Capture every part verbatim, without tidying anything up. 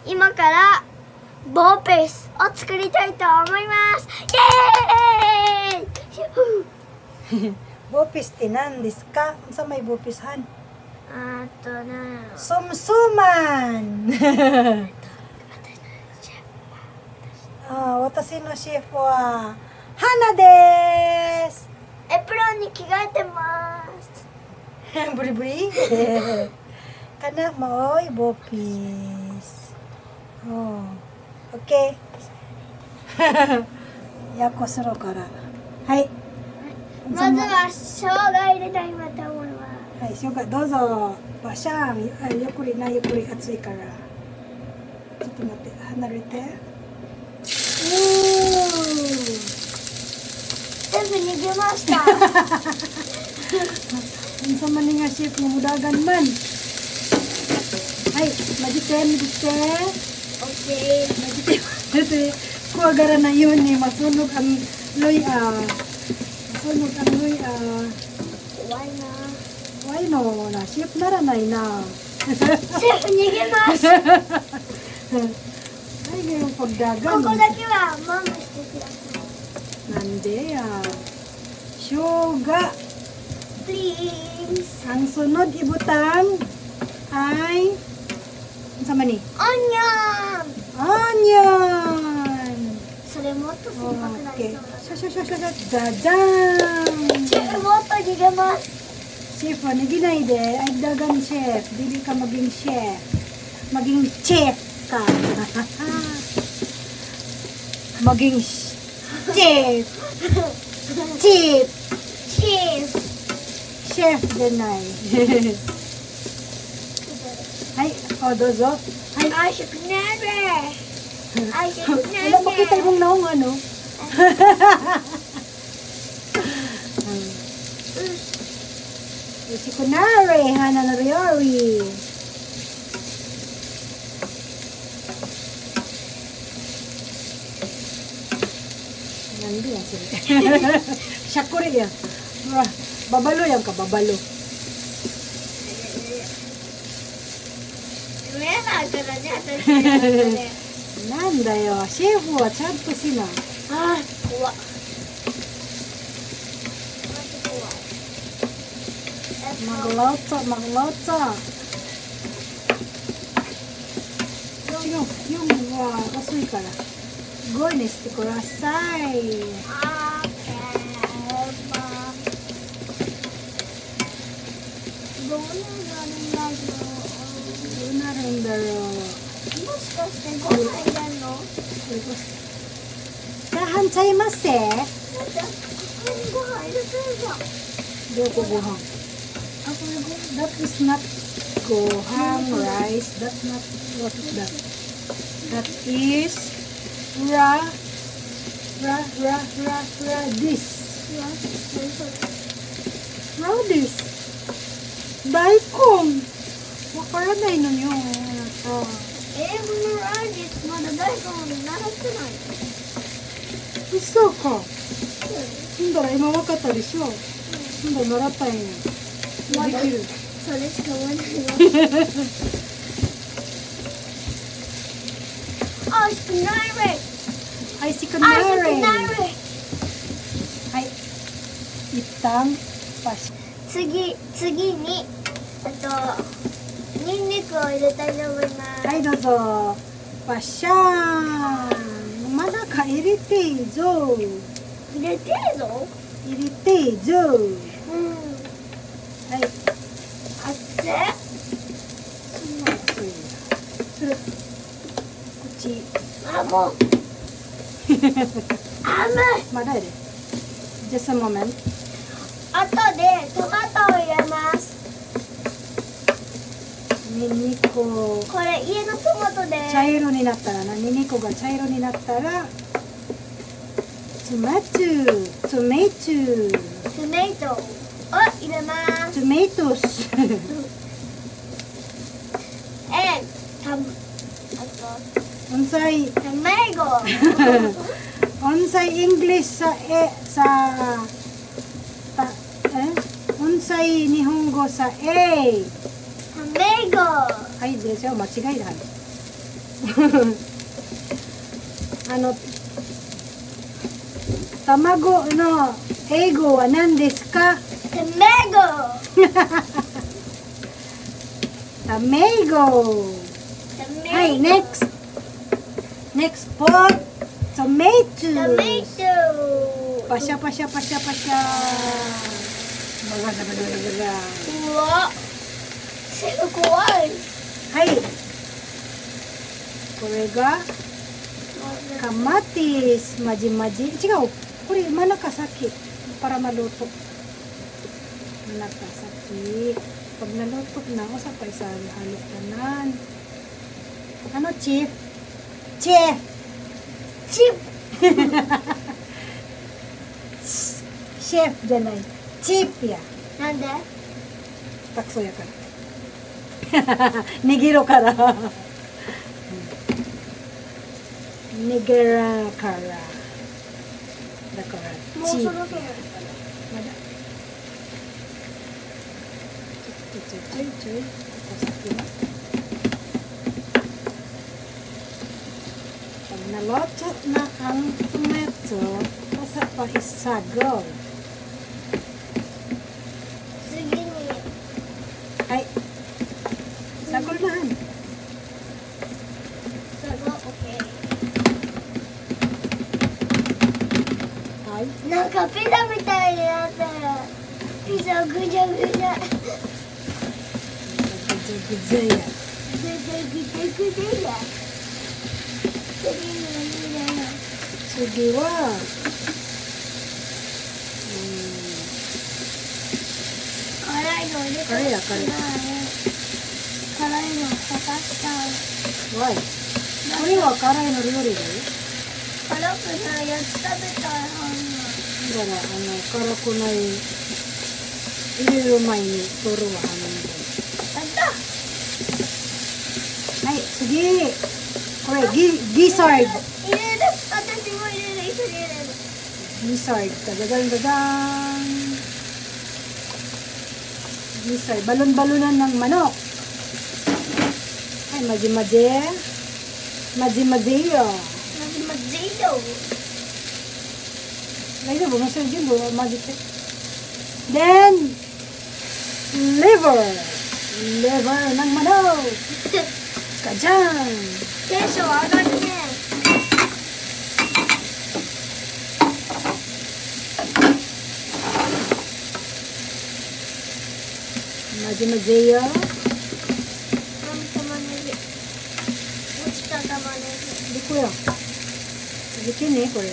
今からボーペースを作りたいと思います。イエーイボーペースって何ですか？さmayボーペースhan? あとね、 ソムソーマンあ、私のシェフは花です。 エプロンに着替えてます。 ブリブリかな、もうボーピース。おー、オッケー。やっこするから。はい。 まずは生姜入れたいなと思います。 はい、生姜どうぞ。バシャーン、あ、ゆっくりな、ゆっくり熱いから。ちょっと待って、離れて。おー。 全部逃げました。 Minsan man nga chef mumudagan man. Ay, magite, magite. Okay. Magite. Kasi kuwagara na yun eh. Masunog ang loy ah. Masunog ang loy ah. Why na? Why no? Na, chef naranay na. Chef, nigimasu. Ay, ngayong pagdagan. ここだけはママしてください。 なんでや。生姜. Please. Ang sunod ibutang ay ano man ni? Onion. Onion. それもっと酸っぱくなりそうだ。 シャシャシャシャシャじゃじゃーん。 シェフもっと逃げます。 シェフは逃げないで。ay dagan chef. Dili ka maging chef. Maging chef ka. Maging chef. Chef. Cheese. Chef din ay. はい、おどうぞ。はい。 I should never. I should never. Wala makita yung naong ano. Si Kunare, Hana Nariori. Nandi yan sila. Syakuri yan. Babalo yan ka, babalo. 見えないからね、私。 なんだよ、シェフはちゃんとしな。 ああ、怖っ。 Magluto, magluto. Yung, yung, uh, kasoy ka na. Go, nesti kurasai. どうなるんだろう。 どうなるんだろう。 もしかしてご飯入れんの？ さあ、半ちゃいませ。 だってここにご飯入れてるじゃん。 どこご飯？あ、これご飯。That is not ご飯 rice. That's not, what is that? That is ra, ra, ra, ra, radish. Radish. 大根。わからないのよ。あなた。 英語のライディスまだ大根を習ってない。 嘘か。ほんだら今わかったでしょ。ほんだら習ったんや。できる。 それしか思わないよ。あ、しくないれ。 はい、しくなあ、しくれ。 ないれ。 はい。一旦パシ。 次、次に、あと、ニンニクを入れたいと思います。 はい、どうぞ。パシャーン。まだか入れていいぞ。 入れてるぞ。 入れていいぞ。 うん。 はい。 熱い。 そんな熱いんだ。それ、こっち。 あ、もう。甘い。 まだやで。Just a moment. 後でトマトを入れます。 ニンニク。 これ家のトマトです。 茶色になったらな、ニンニクが茶色になったら、トマト、トメト、 トメイトを入れます。 トメトス。 え、た、あと、 unsay タメゴ。 unsay English sa e sa ta, eh? unsay Nihongo sa A? タメゴ。 はい、でしょ、間違いだ。 あの卵の英語は何ですか？ 卵。 タメイゴ。はい、next next pot tomato。 トメイト。 パシャパシャパシャパシャ。バラバラバラバラ。 うわ。すごい。 はい。これがカマティス、マジマジ。違う。これ真ん中先para maluto. Manaka saki. Pag naluto na ako sa paisali-halo kanan. Ano, Chief? Chief! Chip. Chef じゃない。Chief や。 なんで？ たくそやから。握ろから。握らから。だからもうそろそろ。 まだちょいちょいちょいここ先はpag naloto na ang tomato basta pa isagol. 次に。 はいsagol na han. すごい。オッケー。なんかピザみたいになってる。ピザぐじゃぐじゃ。ぐぐずぐずや。 じゃぐじゃぐじゃ。次の何だよ。 次は辛いの入れた。 辛いや辛い。 辛いのかかした。 わい。これは辛いの料理だよ。 辛くないやつ食べたいはず。 だからあの辛くない入れる前に取るわ花みたいな。 やった。 はい次これギギサード。 入れる。私も入れる。一緒に入れる。 ギサード。ダダダンダダン。ギサード。balon-balonan ng manok. Ay maji-maji. Maji-maji yo. Maji-maji yo. 大丈夫？もうそれ全部混ぜて。Then liver liver ng manok. ガジャン。 テンション上がるね。 混ぜ混ぜよ。 玉ねぎ。落ちた玉ねぎ。 どこや？できんねこれ。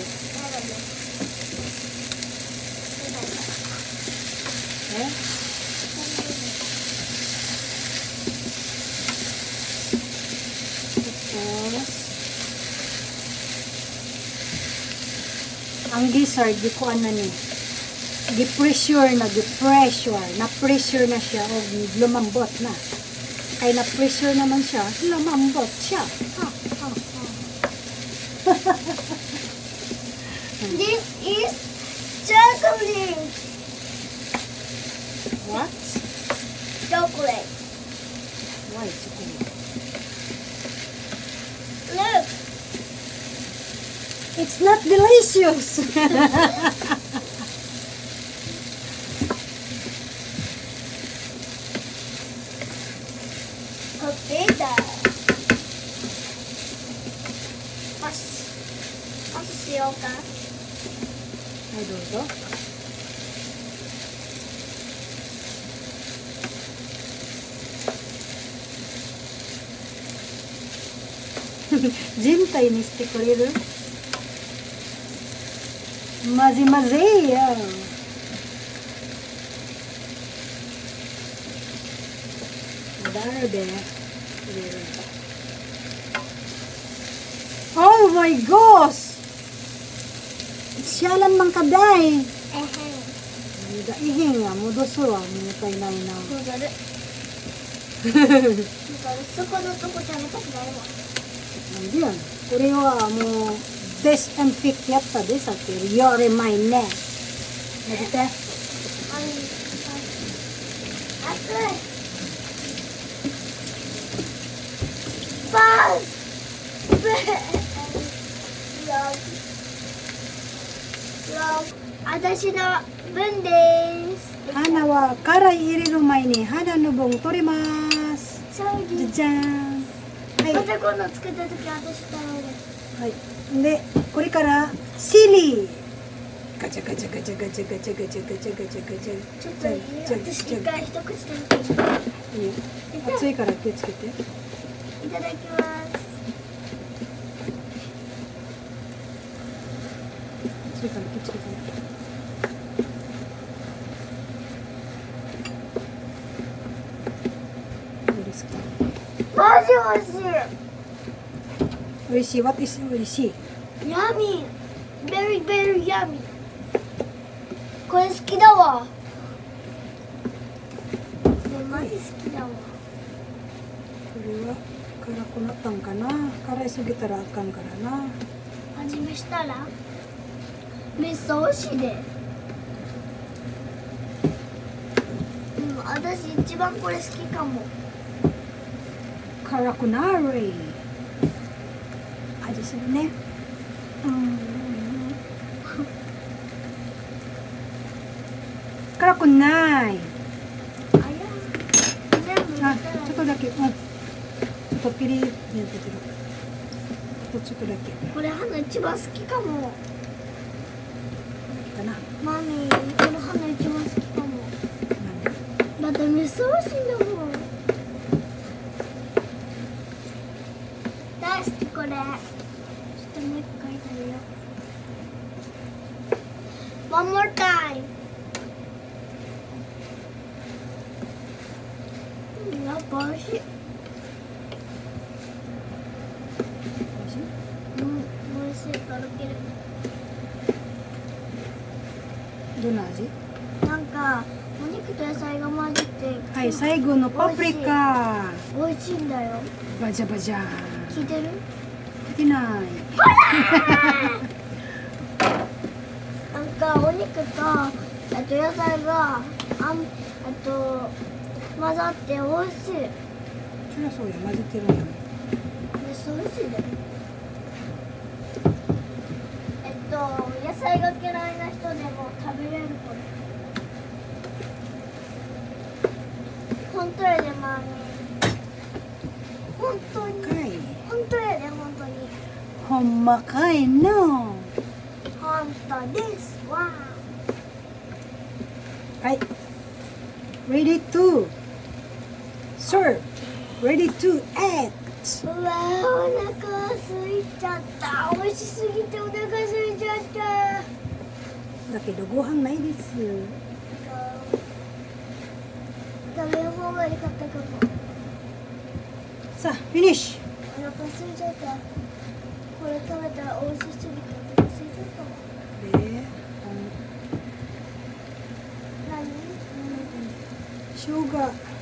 え？Ang gizzard, di ko ano ni. Gi-pressure na, gi-pressure. Na-pressure na siya o lumambot na. Kaya na-pressure naman siya, lumambot siya. Ha, ha, ha. This is chocolate. What? Chocolate. Why chocolate? Look. It's not delicious. Pizza. Pas. Pas しようか。 はい、どうぞ。全体にしてくれる？まぜまぜよ。誰で？Oh my gosh! Siyalan mang kaday. Ehem. Ihing nga, mudoso ah, minutay na na. もうだる。だからそこのとこ食べたくないわ。 Hindi yan. これはもう disinfect やったでさっき。You're mine ね。見て。 あん、熱い。パン。 私の分です。 花は辛い入れる前に花の分取ります。 そうです。 じゃじゃーん。はい。 また今度作った時私食べる。 はい。で、これからシリー。ガチャガチャガチャガチャガチャガチャガチャガチャガチャ。 ちょっといい？私一回一口で見てみる。 いいよ。熱いから気をつけて。 いただきます。 熱いから気をつけてね。 マジ美味しい。 美味しい。What is 美味しい？ Yummy. Very very yummy. これ好きだわ。これマジ好きだわ。 これは辛くなったんかな。辛いすぎたらあかんからな。 味見したらめっちゃ美味しいで。うん、私一番これ好きかも。 辛くなる味するね。うん。辛くない。 あや、全部あ、 入れたらちょっとだけ。うん。ちょっとピリッて出てる。あとちょっとだけ。 これ花一番好きかも。 かな。 マミー、この花一番好きかも。だってめっちゃ美味しいんだもん。大好きこれ。ちょっともう一回食べよう。One more time。うん、やっぱ美味しい。 美味しい？ うん、美味しい。とろける。 どんな味？ なんかお肉と野菜が混じって。 はい、最後のパプリカ。 美味しいんだよ。 バジャバジャ。 聞いてる？ 聞いてない。 なんかお肉とあと野菜があんあと混ざって美味しい。 そりゃそうや、混ぜてるんやね。 めっちゃ美味しいで。えっと野菜が嫌いな人でも食べれるこれ。本当やでマミー。本当に。 かい。 本当やで本当に。 ほんまかいの。 本当ですわ。 はい。Ready to serve. Ready to eat. うわお腹空いちゃった。美味しすぎてお腹空いちゃった。 だけどご飯ないです。 食べる方が良かったかも。 さあ、フィニッシュ。 お腹空いちゃった。これ食べたら美味しすぎてお腹空いちゃったもん。 で、 何？ 生姜。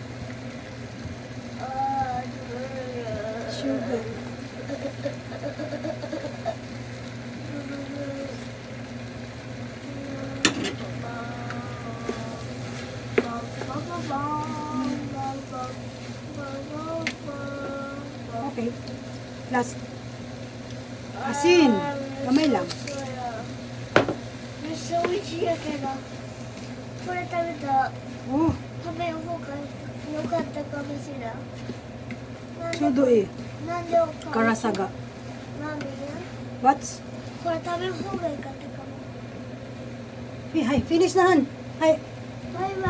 あー、 生姜。Okay. Last. Asin. Kamay lang. めっちゃ美味しいやけど、これ食べたら Oh, 食べる方が良かったかもしれない。 ちょうどいい。 なんでおか辛さが。 マミー What? これ食べる方が良かったかも。 はい、フィニッシュなはん。はい。 バイバ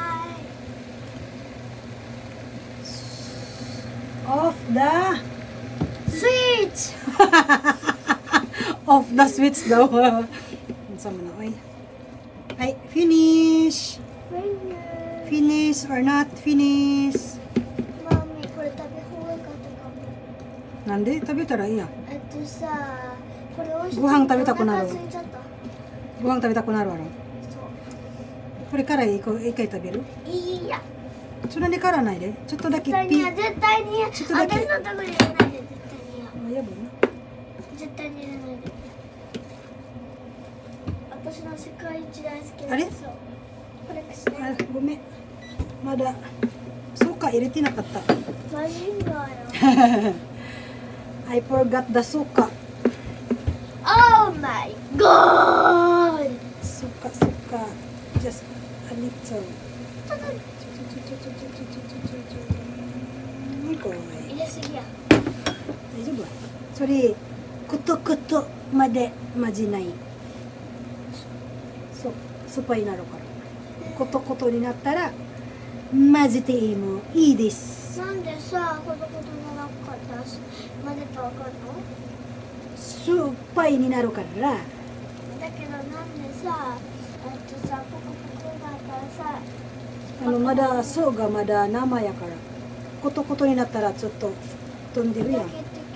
イ。 Off the Switch! off the switch daw. Unsa man na oy. Ay, finish. Finish or not finish. マミーこれ食べ方が良かったかも。 なんで食べたらいいやん。 えっとさ、これ美味しい。 ご飯食べたくなるお腹空いちゃった。 ご飯食べたくなるわろ。 そう。 これから一個一回食べる？ いいや。 それに辛ないで。ちょっとだけ絶対にや、絶対にや。 ちょっとだけ私のとこに入れないで、絶対にや。 あ、やばいな。 絶対に入れないで。私の世界一大好きなあれそうこれしあね。 ごめん。まだそうか入れてなかった。 マジンガーよ。 I forgot the suka. Oh my god! Suka, suka. Just a little. こい。 入れすぎや。 大丈夫？それクトクトまで混ぜない。そう、スパイになるから。コトコトになったら混ぜていいもいいです。 なんでさ、コトコトの中から混ぜたらわかるの？ スパイになるから。 だけどなんでさ、えっとさ、ポコポコだからさ、 あのまだ層がまだ生やから。コトコトになったらちょっと飛んでるやん。 焼けてきてる。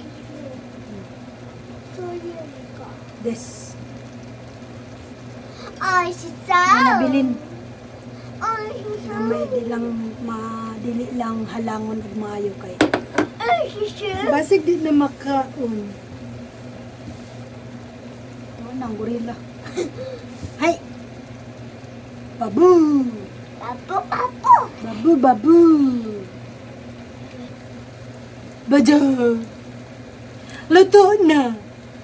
そういうのか。 です。 おいしそう。 Nabilin. おいしそ Na う。 may ilang madili lang halangon ug maayo kay. おいしそう。 Basig di na makaon. Oh, nang gorilla. Hay. Babu. Papo, papo. Babu, babu. Baja. Luto na.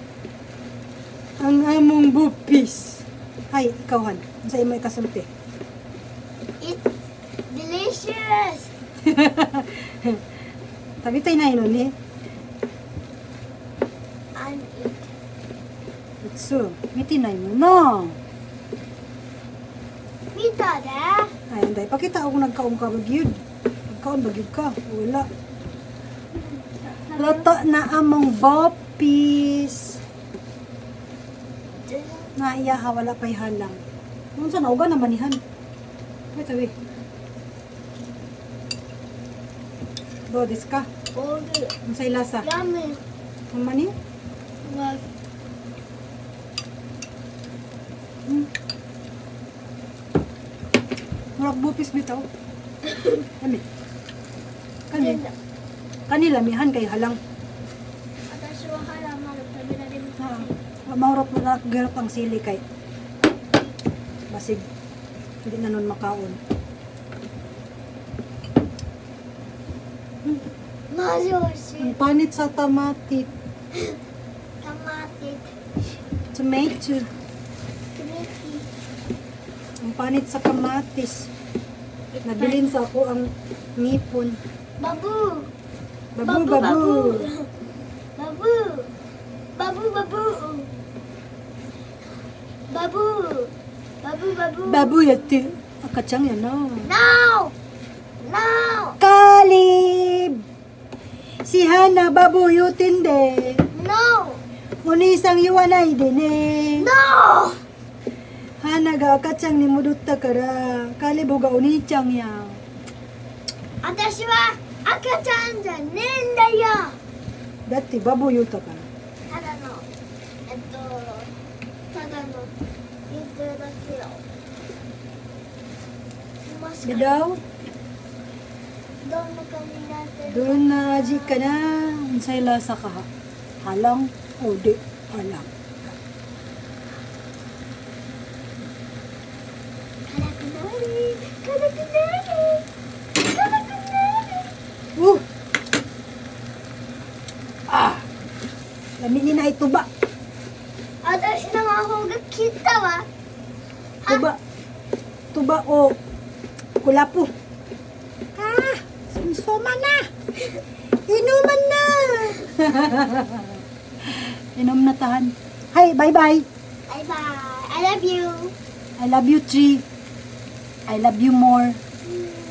Ang among bupis. Hay, ikaw han. Sa imo ikasulti. It's delicious. Tabi tayo na yun eh. And it. So, mitinay mo no. Mita de. Ay, anday. Pakita ako nagkaon ka bagyod. Nagkaon bagyod ka. Wala. Luto na among bopis. Na iya ha, wala pa'y halang. Kung saan, nauga naman ihan. Wait, wait. Do, this ka. Oru. Ang say lasa. Yummy. Ang mani? Like, Hmm. Murag bupis bitaw. Kami. Kami. Kanila, mihan kay halang. 私はハラマル食べられません。 Maurot mo na garap ang sili kay basig hindi na nun makaon. Mazi oishi. Ang panit sa tamatit. Tamate. Tomato. Tomato. Ang panit sa kamatis. Nabilin sa ako ang ngipon. Babu. Babu, babu. Babu. Babu, babu. Babu. Babu, babu. Babu yati. Akachang yan no. Now. Now. Kalib! Si Hana babuyutin de. No. Unisang iwanay din eh. No. Hana ga akachang ni mudutta kara. Kalib ga unichang ya. 私は赤ちゃんじゃねえんだよ。 Dati babuyuta ka. ただのえっとただの言ってるだけよ。もしかして Bidaw? どんな感じになってる？ Doon na aji ka na. Unsay lasa ka ha? Halang o di halang. 辛くない辛くない辛くない。 Uh! Ah! Laminin na ito ba? 私の魔法が切ったわ。 Tuba. Tuba o kulapo. Ah! Sunsuma na! Inuman na! Inom na tahan. Hi, bye-bye. Bye bye. I love you. I love you, Tree. I love you more. Mm.